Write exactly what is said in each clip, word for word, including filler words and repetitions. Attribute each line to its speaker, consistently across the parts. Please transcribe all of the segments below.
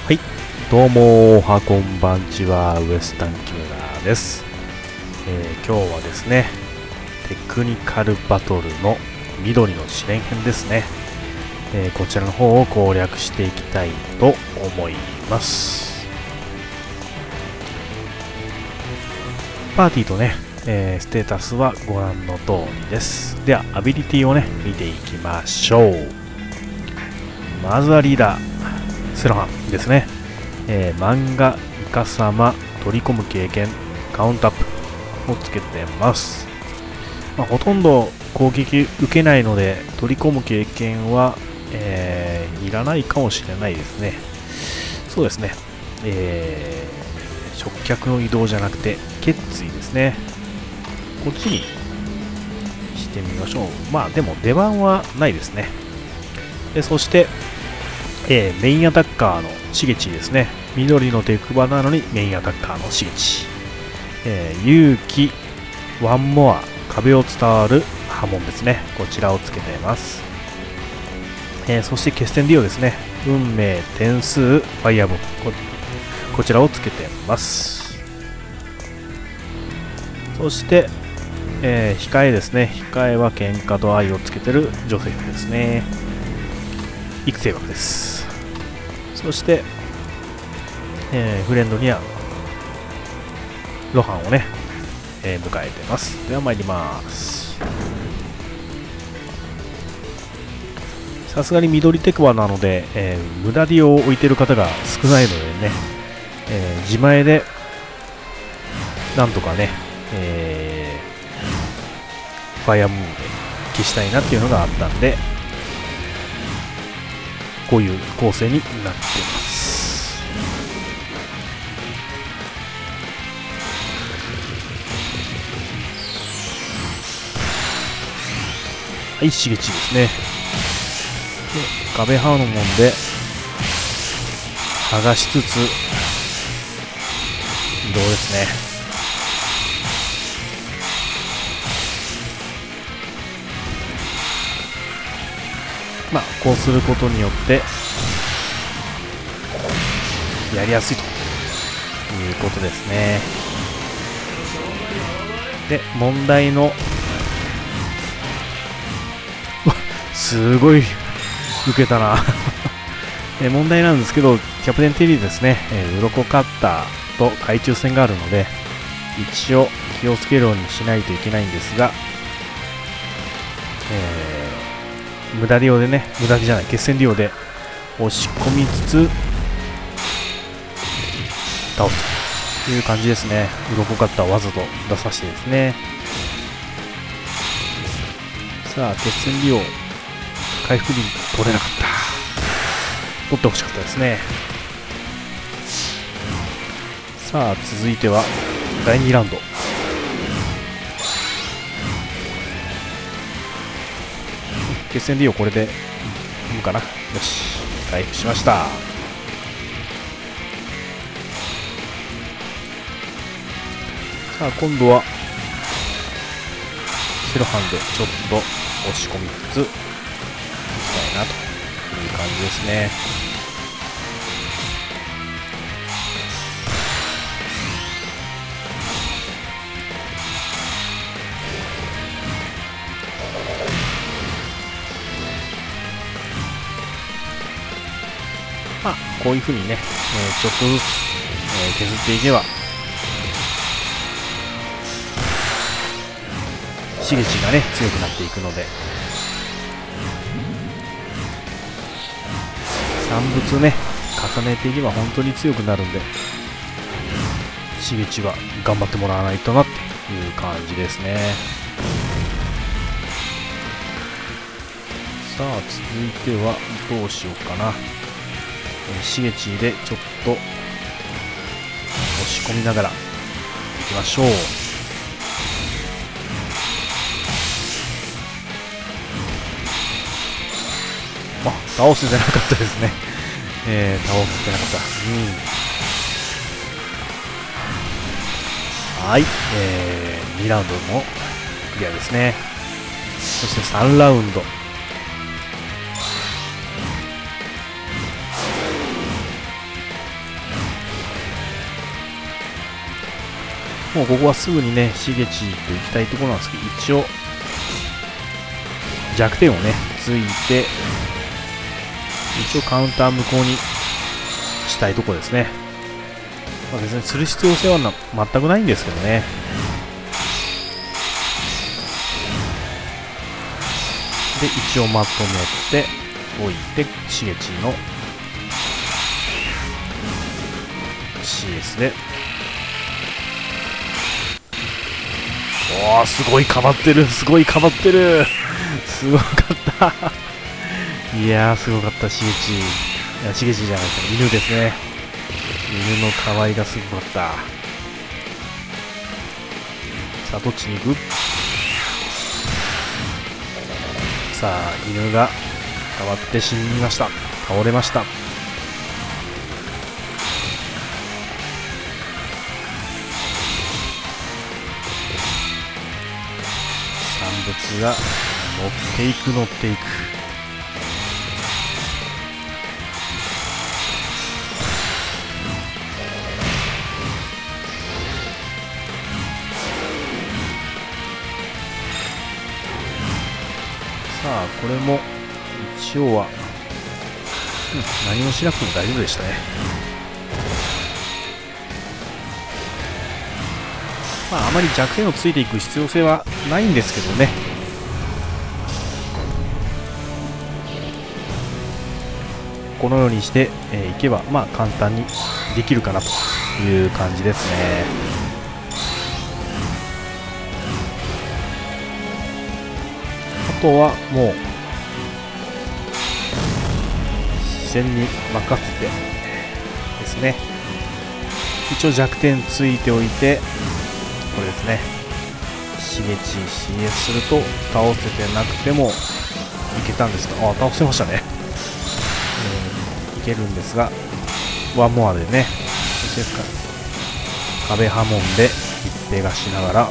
Speaker 1: はい、どうもおはこんばんちは、ウエスタンキムラーです、えー、今日はですね、テクニカルバトルの緑の試練編ですね、えー、こちらの方を攻略していきたいと思います。パーティーとね、えー、ステータスはご覧の通りです。ではアビリティをね見ていきましょう。まずはリーダーセロハンですね。えー、漫画、イカサマ、取り込む経験、カウントアップをつけてます。まあ、ほとんど攻撃受けないので、取り込む経験は、えー、いらないかもしれないですね。そうですね。えー、食脚の移動じゃなくて、決意ですね。こっちにしてみましょう。まあ、でも出番はないですね。でそして、えー、メインアタッカーのしげちですね。緑のテクバなのにメインアタッカーのしげち。えー、勇気、ワンモア、壁を伝わる波紋ですね。こちらをつけています。えー、そして決戦ディオですね。運命、点数、ファイアボム。こ, こちらをつけています。そして、えー、控えですね。控えは喧嘩と愛をつけてるジョセフですね。育成枠です。そして、えー、フレンドにはロハンをね、えー、迎えてます。では参ります。さすがに緑テクバなので、えー、無駄ディを置いてる方が少ないのでね、えー、自前でなんとかね、えー、ファイアムーンで消したいなっていうのがあったんで、こういう構成になっています。はい、しげちですね。で壁ハーモンで剥がしつつ移動ですね。まあ、こうすることによってやりやすいということですね。で、問題のすごい受けたなえ問題なんですけど、キャプテンテリーですね、えー、鱗カッターと懐中戦があるので一応気をつけるようにしないといけないんですが、えー無駄利用でね、無駄じゃない、決戦利用で押し込みつつ倒すという感じですね。鱗カッターをわざと出させてですね。さあ、決戦利用、回復リンク取れなかった。取ってほしかったですね。さあ、続いてはだいにラウンド。決戦利用これでいいかな。よし、回復しました。さあ今度はセロハンでちょっと押し込みつついきたいなという感じですね。まあ、こういう風にね、えー、ちょっとずつ、えー、削っていけばしげちがね強くなっていくので、産物ね重ねていけば本当に強くなるんで、しげちは頑張ってもらわないとなっていう感じですね。さあ続いてはどうしようかな。しげちでちょっと押し込みながらいきましょう。あ、倒せてなかったですね。えー、倒せてなかった。うん。はい、えー、にラウンドもクリアですね。そしてさんラウンド。 もうここはすぐにね、しげちと行きたいところなんですけど、一応、弱点をね、ついて、一応カウンター無効にしたいところですね。まあ、別にする必要性はな全くないんですけどね。で、一応まとめておいて、しげちの シーエス で、おー、すごいかばってる、すごいかばってる、すごかった。いやー、すごかった、しげち。いや、しげちじゃないですね、犬ですね。犬の可愛がすごかった。さあ、どっちに行く？さあ、犬が変わって死にました。倒れました。産物が乗っていく乗っていく。さあ、これも一応は、うん、何もしなくても大丈夫でしたね。まあ、あまり弱点をついていく必要性はないんですけどね。このようにして、えー、いけば、まあ、簡単にできるかなという感じですね。あとはもう自然に任せてですね。一応弱点ついておいて、これですね、しげち シーエス すると倒せてなくてもいけたんですが、あ、倒せましたね。えー、いけるんですが、ワンモアでね、壁破門で一平がしながら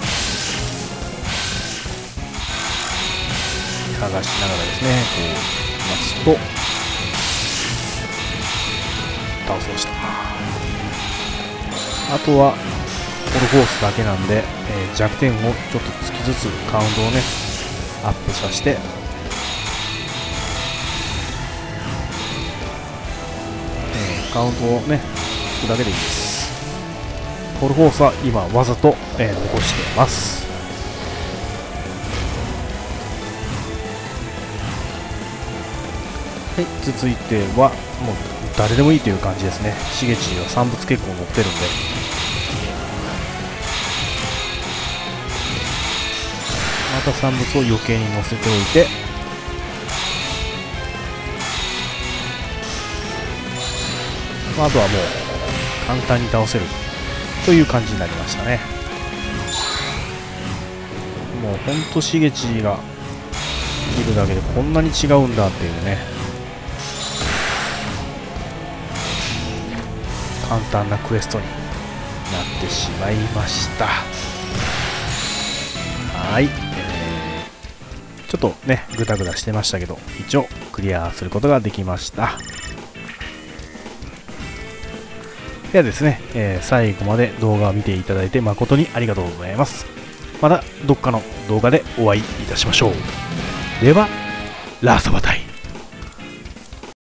Speaker 1: 剥がしながらですね、こう待つと倒せました。あとはフォルフォースだけなんで、えー、弱点をちょっとつきつつカウントをねアップさせて、えー、カウントをね引くだけでいいです。フォルフォースは今わざと、えー、残してます。はい、続いてはもう誰でもいいという感じですね。しげちは産物結構乗ってるんで、また産物を余計に乗せておいて、まあ、あとはもう簡単に倒せるという感じになりましたね。もうほんとしげちが見るだけでこんなに違うんだっていうね、簡単なクエストになってしまいました。はい、えー、ちょっとねグダグダしてましたけど、一応クリアすることができました。ではですね、えー、最後まで動画を見ていただいて誠にありがとうございます。またどっかの動画でお会いいたしましょう。ではラストバタイ。